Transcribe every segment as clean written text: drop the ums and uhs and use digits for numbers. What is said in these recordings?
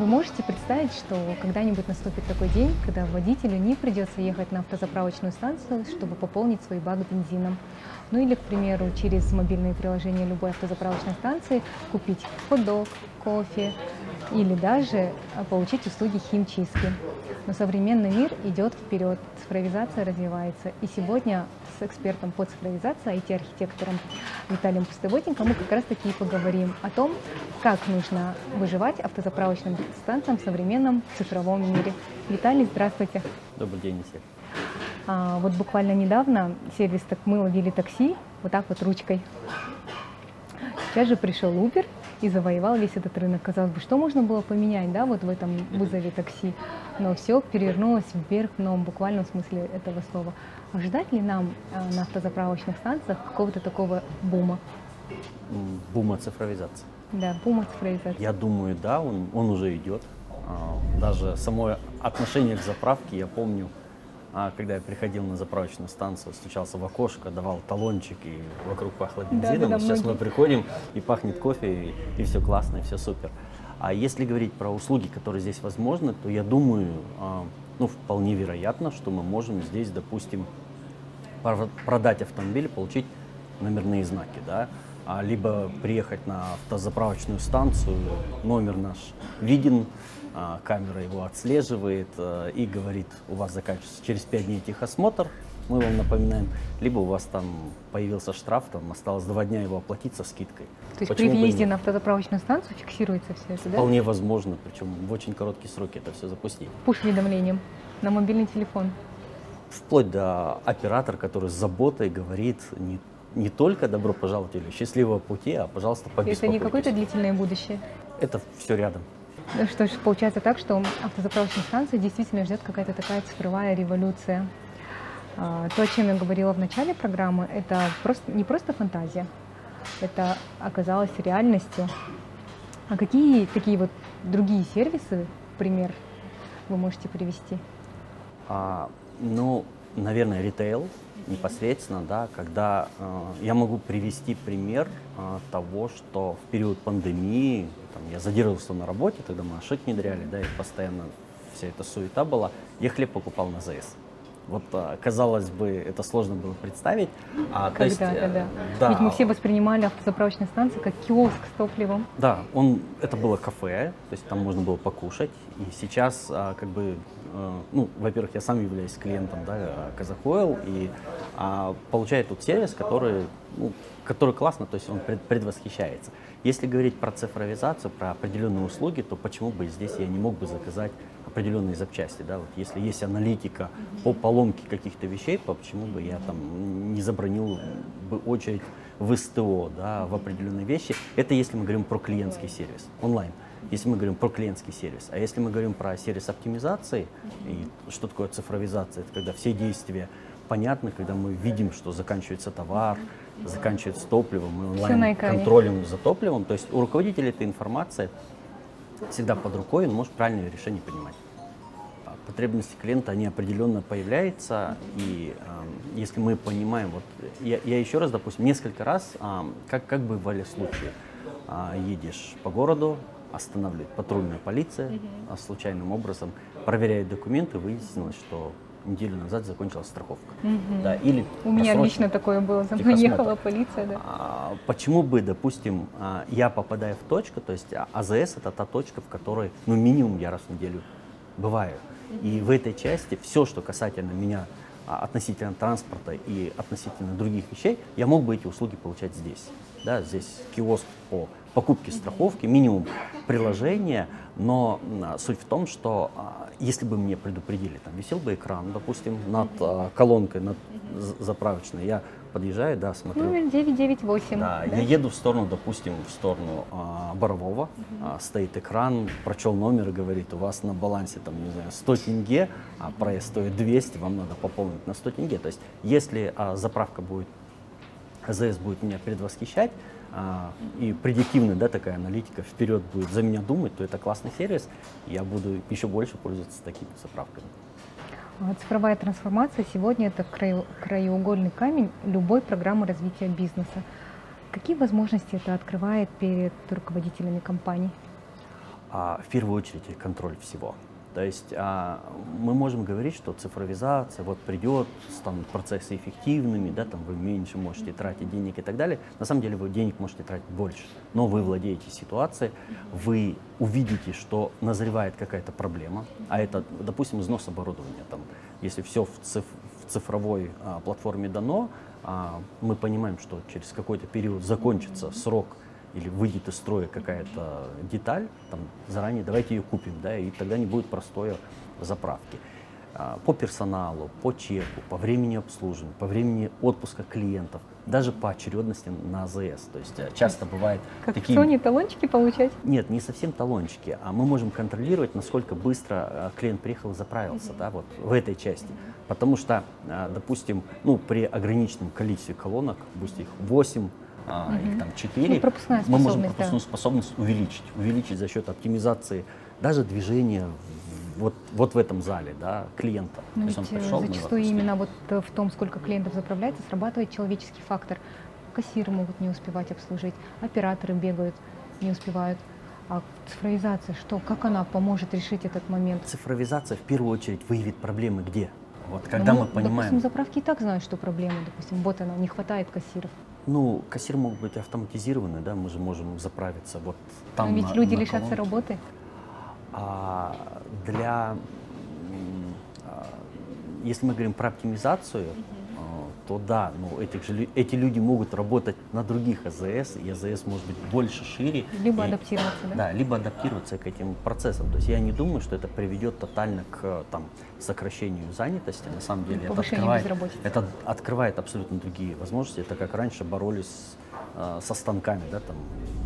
можете представить, что когда-нибудь наступит такой день, когда водителю не придется ехать на автозаправочную станцию, чтобы пополнить свой бак бензином? Ну или, к примеру, через мобильные приложения любой автозаправочной станции купить хот-дог, кофе или даже получить услуги химчистки. Но современный мир идет вперед, цифровизация развивается. И сегодня с экспертом по цифровизации, IT-архитектором Виталием Пустовотником мы как раз таки и поговорим о том, как нужно выживать автозаправочным станциям в современном цифровом мире. Виталий, здравствуйте. Добрый день, всех. Вот буквально недавно сервис «Мы ловили такси» вот так вот ручкой. Сейчас же пришел Uber и завоевал весь этот рынок. Казалось бы, что можно было поменять, да, вот в этом вызове такси, но все перевернулось вверх дном, в буквальном смысле этого слова. Ожидать ли нам на автозаправочных станциях какого-то такого бума? Бума цифровизации. Да, бума цифровизации. Я думаю, да, он уже идет. Даже само отношение к заправке, я помню, когда я приходил на заправочную станцию, стучался в окошко, давал талончик, и вокруг пахло бензином. Сейчас мы приходим, и пахнет кофе, и все классно, и все супер. А если говорить про услуги, которые здесь возможны, то я думаю, вполне вероятно, что мы можем здесь, допустим, продать автомобиль, получить номерные знаки, да? Либо приехать на автозаправочную станцию, номер наш виден, камера его отслеживает и говорит, у вас заканчивается через 5 дней техосмотр, мы вам напоминаем, либо у вас там появился штраф, там осталось 2 дня его оплатить со скидкой. То есть при въезде на автозаправочную станцию фиксируется все это, да? Вполне возможно, причем в очень короткие сроки это все запустить. Пуш-уведомлением на мобильный телефон. Вплоть до оператора, который с заботой говорит не только «добро пожаловать» или «счастливого пути», а «пожалуйста, побеспокойтесь». Это не какое-то длительное будущее? Это все рядом. Ну что ж, получается так, что автозаправочная станция действительно ждет какая-то такая цифровая революция. То, о чем я говорила в начале программы, это не просто фантазия, это оказалось реальностью. А какие такие вот другие сервисы, пример, вы можете привести? Наверное, ритейл непосредственно, да, когда я могу привести пример того, что в период пандемии я задерживался на работе, тогда мы Ашик внедряли, да, и постоянно вся эта суета была, я хлеб покупал на ЗС. Вот, казалось бы, это сложно было представить. Да. Ведь мы все воспринимали автозаправочные станции как киоск с топливом. Да, это было кафе, то есть там можно было покушать. И сейчас, во-первых, я сам являюсь клиентом, да, Казахойл, и получаю тут сервис, который классно, то есть он предвосхищается. Если говорить про цифровизацию, про определенные услуги, то почему бы здесь я не мог бы заказать определенные запчасти, да, вот если есть аналитика по поломке каких-то вещей, почему бы я там не забронил бы очередь в СТО, да, в определенные вещи. Это если мы говорим про клиентский сервис онлайн. Если мы говорим про клиентский сервис. А если мы говорим про сервис оптимизации, и что такое цифровизация, это когда все действия понятны, когда мы видим, что заканчивается товар, заканчивается топливо, мы онлайн контролем за топливом. То есть у руководителя эта информация всегда под рукой, он может правильное решение принимать. Потребности клиента, они определенно появляются, и если мы понимаем, вот я еще раз, допустим, несколько раз, как бывали случаи, едешь по городу, останавливает патрульная полиция, случайным образом проверяет документы, выяснилось, что неделю назад закончилась страховка. Да, или у меня лично такое было, за мной ехала полиция. Да. Почему бы, допустим, я попадаю в точку, то есть АЗС это та точка, в которой, минимум я раз в неделю бываю. И в этой части все, что касательно меня относительно транспорта и относительно других вещей, я мог бы эти услуги получать здесь. Да, здесь киоск по покупке страховки, минимум приложения, но суть в том, что если бы мне предупредили, там висел бы экран, допустим, над колонкой, над заправочной, я подъезжаю, да, смотрю. Номер 998. Да, я еду в сторону, допустим, в сторону Борового, стоит экран, прочел номер и говорит, у вас на балансе, там, не знаю, 100 тенге, а проезд стоит 200, вам надо пополнить на 100 тенге. То есть, если заправка будет, АЗС будет меня предвосхищать, и предиктивная, да, такая аналитика вперед будет за меня думать, то это классный сервис, и я буду еще больше пользоваться такими заправками. Цифровая трансформация сегодня это краеугольный камень любой программы развития бизнеса. Какие возможности это открывает перед руководителями компаний? В первую очередь контроль всего. То есть мы можем говорить, что цифровизация вот придет, станут процессы эффективными, да, там вы меньше можете тратить денег и так далее. На самом деле вы денег можете тратить больше, но вы владеете ситуацией, вы увидите, что назревает какая-то проблема, а это, допустим, износ оборудования. Там, если все в цифровой платформе дано, мы понимаем, что через какой-то период закончится срок или выйдет из строя какая-то деталь, там, заранее давайте ее купим, да, и тогда не будет простоя заправки. По персоналу, по чеку, по времени обслуживания, по времени отпуска клиентов, даже по очередности на АЗС. То есть часто бывает как такие... в Sony талончики получать? Нет, не совсем талончики, а мы можем контролировать, насколько быстро клиент приехал и заправился, да, вот в этой части. Потому что, допустим, ну, при ограниченном количестве колонок, пусть их 8, или там 4, мы можем пропускную способность увеличить за счет оптимизации даже движения вот в этом зале, да, клиента. Но ведь зачастую именно вот в том, сколько клиентов заправляется, срабатывает человеческий фактор. Кассиры могут не успевать обслужить, операторы бегают, не успевают. А цифровизация, что, как она поможет решить этот момент? Цифровизация в первую очередь выявит проблемы где? Вот когда мы понимаем... Допустим, заправки и так знают, что проблема, допустим, вот она, не хватает кассиров. Ну, кассиры могут быть автоматизированы, да, мы же можем заправиться вот там. Но ведь люди лишатся работы. Если мы говорим про оптимизацию, то да, ну, эти люди могут работать на других АЗС, и АЗС может быть больше, шире. Либо адаптироваться, да? Да, либо адаптироваться к этим процессам. То есть я не думаю, что это приведет тотально к сокращению занятости. На самом деле это открывает абсолютно другие возможности. Это как раньше боролись со станками, да, там,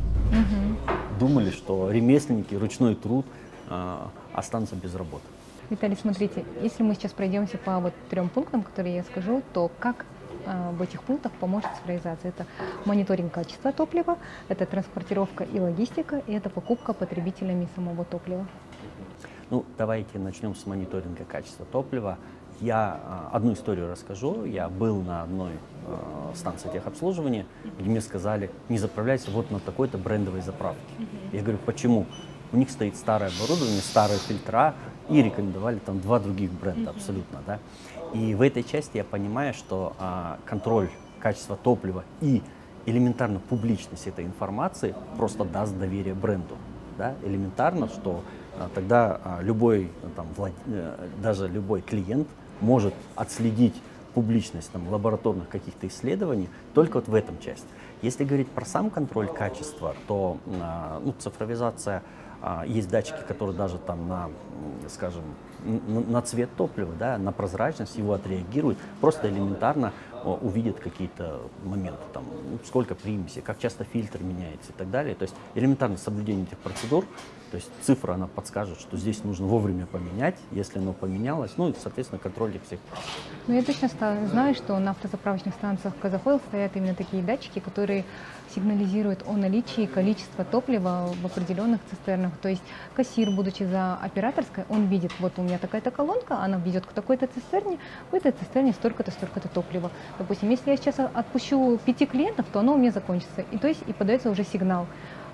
думали, что ремесленники, ручной труд останутся без работы. Виталий, смотрите, если мы сейчас пройдемся по вот 3 пунктам, которые я скажу, то как в этих пунктах поможет цифровизация? Это мониторинг качества топлива, это транспортировка и логистика, и это покупка потребителями самого топлива. Ну, давайте начнем с мониторинга качества топлива. Я одну историю расскажу. Я был на одной станции техобслуживания, где мне сказали, не заправляйся вот на такой-то брендовой заправке. Я говорю, почему? У них стоит старое оборудование, старые фильтра, и рекомендовали там 2 других бренда абсолютно, да. И в этой части я понимаю, что контроль качества топлива и элементарно публичность этой информации просто даст доверие бренду, да. Элементарно, что тогда любой, там, даже любой клиент может отследить публичность там, лабораторных каких-то исследований только вот в этом части. Если говорить про сам контроль качества, то ну, цифровизация, есть датчики, которые даже там на, скажем, на цвет топлива, да, на прозрачность его отреагируют, просто элементарно увидят какие-то моменты, там, сколько примесей, как часто фильтр меняется и так далее. То есть элементарно соблюдение этих процедур, то есть цифра, она подскажет, что здесь нужно вовремя поменять, если оно поменялось, ну и, соответственно, контроль всех. Ну, я точно знаю, что на автозаправочных станциях Казахойл стоят именно такие датчики, которые сигнализируют о наличии количества топлива в определенных цистернах. То есть кассир, будучи за операторской, он видит, вот у меня такая-то колонка, она ведет к такой-то цистерне, в этой цистерне столько-то, столько-то топлива. Допустим, если я сейчас отпущу 5 клиентов, то оно у меня закончится. И то есть и подается уже сигнал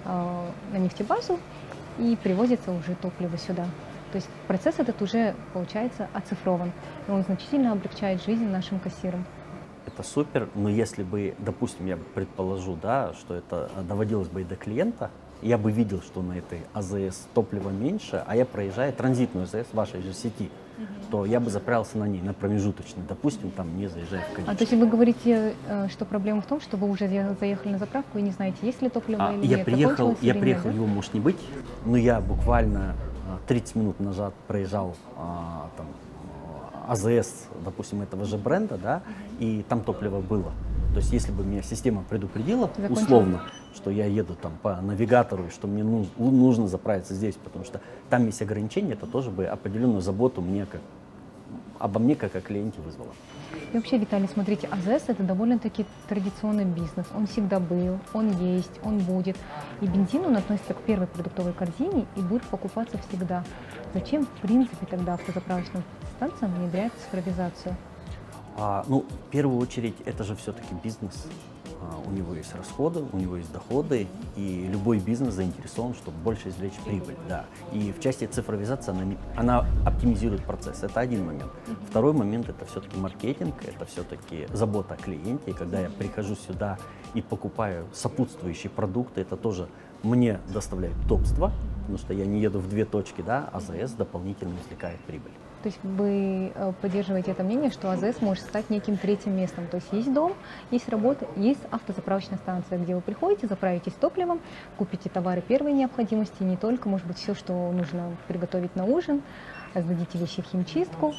на нефтебазу, и привозится уже топливо сюда. То есть процесс этот уже, получается, оцифрован. И он значительно облегчает жизнь нашим кассирам. Это супер, но если бы, допустим, я предположу, да, что это доводилось бы и до клиента, я бы видел, что на этой АЗС топлива меньше, а я проезжаю транзитную АЗС вашей же сети, то я бы заправился на ней, на промежуточной, допустим, там не заезжая в конечную. А то есть вы говорите, что проблема в том, что вы уже заехали на заправку и не знаете, есть ли топливо или нет? Я приехал, его может не быть, но я буквально 30 минут назад проезжал там, АЗС, допустим, этого же бренда, да, и там топливо было. То есть если бы меня система предупредила, условно, что я еду там по навигатору, и что мне нужно заправиться здесь, потому что там есть ограничения, это тоже бы определенную заботу обо мне как о клиенте вызвало. И вообще, Виталий, смотрите, АЗС — это довольно-таки традиционный бизнес. Он всегда был, он есть, он будет. И бензин, он относится к первой продуктовой корзине и будет покупаться всегда. Зачем, в принципе, тогда автозаправочным станциям внедрять цифровизацию? Ну, в первую очередь, это же все-таки бизнес. У него есть расходы, у него есть доходы, и любой бизнес заинтересован, чтобы больше извлечь прибыль. Да. И в части цифровизации она оптимизирует процесс. Это один момент. Второй момент – это все-таки маркетинг, это все-таки забота о клиенте. И когда я прихожу сюда и покупаю сопутствующие продукты, это тоже мне доставляет удобство, потому что я не еду в две точки, да, АЗС дополнительно извлекает прибыль. То есть вы поддерживаете это мнение, что АЗС может стать неким третьим местом. То есть есть дом, есть работа, есть автозаправочная станция, где вы приходите, заправитесь топливом, купите товары первой необходимости, не только, может быть, все, что нужно приготовить на ужин, сдадите вещи в химчистку.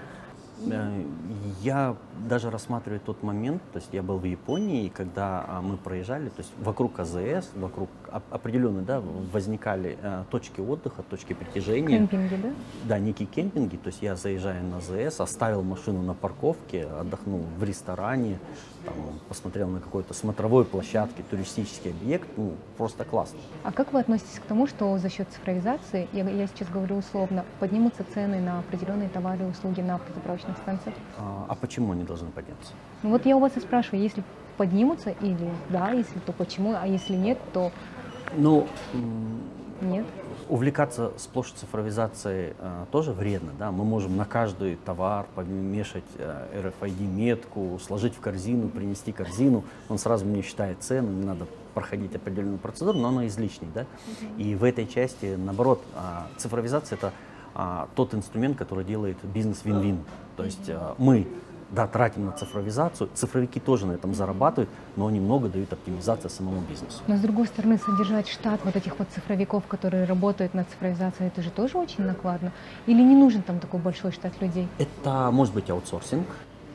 Я даже рассматриваю тот момент, то есть я был в Японии, когда мы проезжали, то есть вокруг АЗС, вокруг определенные, да, возникали точки отдыха, точки притяжения. Кемпинги, да? Да, некие кемпинги, то есть я заезжаю на АЗС, оставил машину на парковке, отдохнул в ресторане, там, посмотрел на какой-то смотровой площадке, туристический объект, ну, просто классно. А как вы относитесь к тому, что за счет цифровизации, я сейчас говорю условно, поднимутся цены на определенные товары и услуги на автозаправочных станциях? А почему они должны подняться? Ну вот я у вас и спрашиваю, если поднимутся или да, если то почему, а если нет, то ну, нет. Увлекаться сплошь цифровизацией тоже вредно. Да? Мы можем на каждый товар помешать RFID-метку, сложить в корзину, принести корзину. Он сразу мне считает цену, не надо проходить определенную процедуру, но она излишней. Да? И в этой части, наоборот, цифровизация – это тот инструмент, который делает бизнес вин-вин. То есть мы тратим на цифровизацию, цифровики тоже на этом зарабатывают, но они много дают оптимизации самому бизнесу. Но с другой стороны, содержать штат вот этих вот цифровиков, которые работают над цифровизацией, это же тоже очень накладно? Или не нужен там такой большой штат людей? Это может быть аутсорсинг,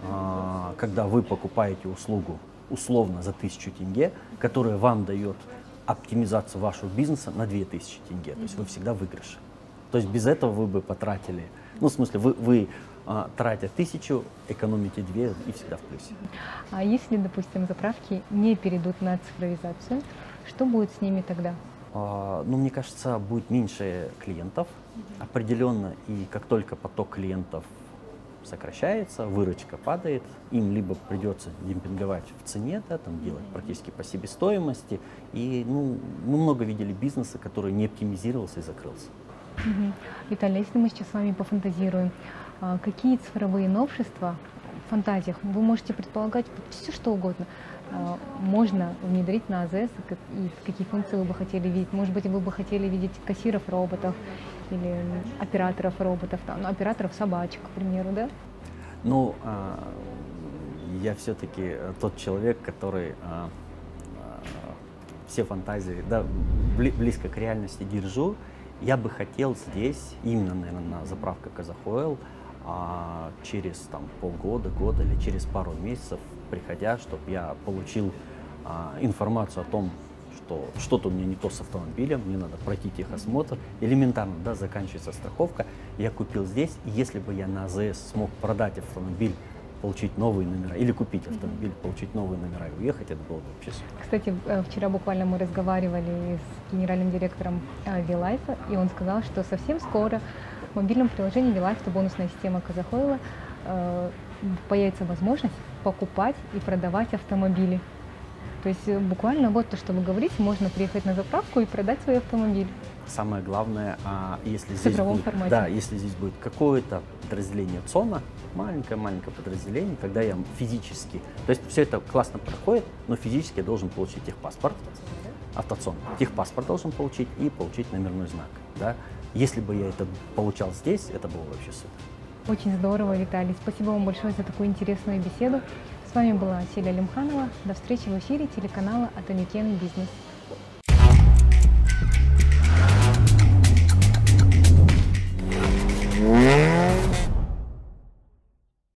когда вы покупаете услугу условно за 1000 тенге, которая вам дает оптимизацию вашего бизнеса на 2000 тенге. То есть вы всегда в выигрыше. То есть без этого вы бы потратили, ну в смысле вы тратя 1000, экономите 2 и всегда в плюсе. А если, допустим, заправки не перейдут на цифровизацию, что будет с ними тогда? Ну, мне кажется, будет меньше клиентов определенно, и как только поток клиентов сокращается, выручка падает, им либо придется демпинговать в цене, да, там делать практически по себестоимости, и ну, мы много видели бизнеса, который не оптимизировался и закрылся. Виталий, если мы сейчас с вами пофантазируем, какие цифровые новшества в фантазиях, вы можете предполагать все, что угодно, можно внедрить на АЗС, и какие функции вы бы хотели видеть? Может быть, вы бы хотели видеть кассиров-роботов или операторов-роботов, ну, операторов собачек, к примеру, да? Ну, я все-таки тот человек, который все фантазии близко к реальности держу. Я бы хотел здесь, именно, наверное, на заправке Казахойл, через полгода, год или через пару месяцев, приходя, чтобы я получил информацию о том, что что-то у меня не то с автомобилем, мне надо пройти техосмотр, элементарно, да, заканчивается страховка, я купил здесь, и если бы я на АЗС смог продать автомобиль, получить новые номера, или купить автомобиль, получить новые номера и уехать, это было бы вообще супер. Кстати, вчера буквально мы разговаривали с генеральным директором Вилайфа, и он сказал, что совсем скоро в мобильном приложении Вилайф, это бонусная система Казахойла, появится возможность покупать и продавать автомобили. То есть буквально вот то, что вы говорите, можно приехать на заправку и продать свой автомобиль. Самое главное, если здесь будет какое-то подразделение ЦОНа, маленькое подразделение, когда я физически, то есть все это классно проходит, но физически я должен получить техпаспорт, автоцон, техпаспорт должен получить и получить номерной знак. Да? Если бы я это получал здесь, это было вообще супер. Очень здорово, Виталий. Спасибо вам большое за такую интересную беседу. С вами была Селя Лимханова. До встречи в эфире телеканала Атамекен Бизнес. Mm-hmm.